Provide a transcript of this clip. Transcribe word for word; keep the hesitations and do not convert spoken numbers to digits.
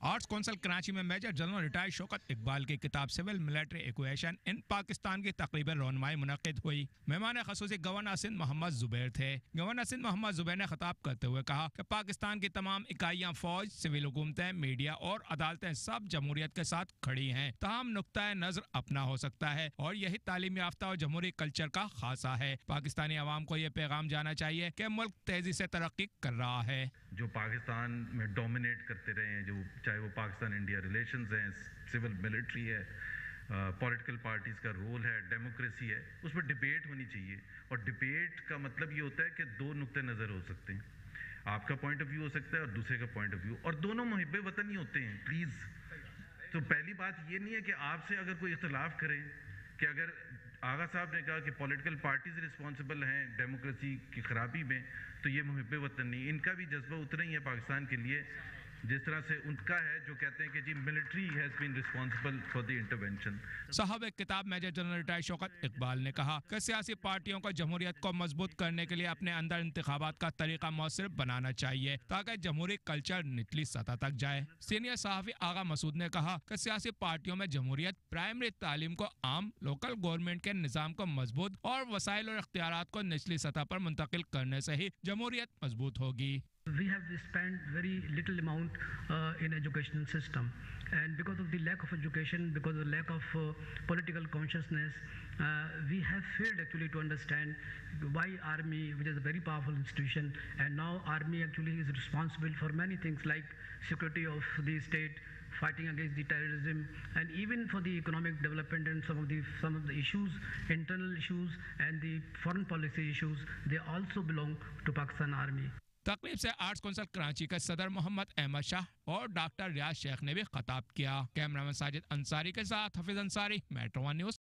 Arts council Karachi میں major general retire Shaukat Iqbal کی کتاب civil military equation in Pakistan کی تقریب رونمائی منعقد ہوئی۔ مہمان خصوصی گورنر سندھ محمد زبیر تھے۔ گورنر سندھ محمد زبیر نے خطاب کرتے ہوئے کہا کہ پاکستان کی تمام اکائیاں، فوج، سول حکومتیں، میڈیا اور عدالتیں سب جمہوریت کے ساتھ کھڑی ہیں، تاہم نقطۂ نظر اپنا ہو سکتا ہے اور یہی تعلیم یافتہ اور جمہوری کلچر کا خاصہ ہے۔ پاکستانی عوام کو یہ پیغام جانا چاہیے کہ ملک تیزی سے ترقی کر رہا ہے۔ جو پاکستان میں ڈومینیٹ کرتے رہے ہیں، جو چاہے وہ پاکستان انڈیا ریلیشنز ہیں، سول ملٹری ہے، پولیٹیکل پارٹیز کا رول ہے، ڈیموکریسی ہے، اس پر ڈیبیٹ ہونی چاہیے۔ اور ڈیبیٹ کا مطلب یہ ہوتا ہے کہ دو نقطۂ نظر ہو سکتے ہیں، آپ کا پوائنٹ آف ویو ہو سکتا ہے اور دوسرے کا پوائنٹ آف ویو، اور دونوں محب وطن ہی ہوتے ہیں پلیز۔ تو پہلی بات یہ نہیں ہے کہ آپ سے اگر کوئی اختلاف کریں، کہ اگر آغا صاحب نے کہا کہ پولیٹیکل پارٹیز رسپانسبل ہیں ڈیموکریسی کی خرابی میں، تو یہ محب وطن نہیں، ان کا بھی جذبہ اتنا ہی ہے پاکستان کے لیے جس طرح سے ان کا ہے جو کہتے ہیں کہ جی military has been responsible for the intervention. صاحب کتاب major general retire Shaukat Iqbal نے کہا کہ سیاسی پارٹیوں کو جمہوریت کو مضبوط کرنے کے لیے اپنے اندر انتخابات کا طریقہ مؤثر بنانا چاہیے تاکہ جمہوری کلچر نچلی سطح تک جائے۔ سینئر صحافی آغا مسعود نے کہا کہ سیاسی پارٹیوں میں جمہوریت، پرائمری تعلیم کو عام، لوکل گورنمنٹ کے نظام کو مضبوط اور وسائل اور اختیارات کو نچلی سطح پر منتقل کرنے سے ہی جمہوریت مضبوط ہوگی۔ We have spent very little amount uh, in educational system, and because of the lack of education, because of the lack of uh, political consciousness, uh, we have failed actually to understand why army, which is a very powerful institution, and now army actually is responsible for many things like security of the state, fighting against the terrorism, and even for the economic development and some of the some of the issues, internal issues and the foreign policy issues, they also belong to Pakistan Army. تقریب سے arts council Karachi کے صدر محمد احمد شاہ اور doctor ریاض شیخ نے بھی خطاب کیا۔ Camera مین ساجد انصاری کے ساتھ Hafeez Ansari, metro one news.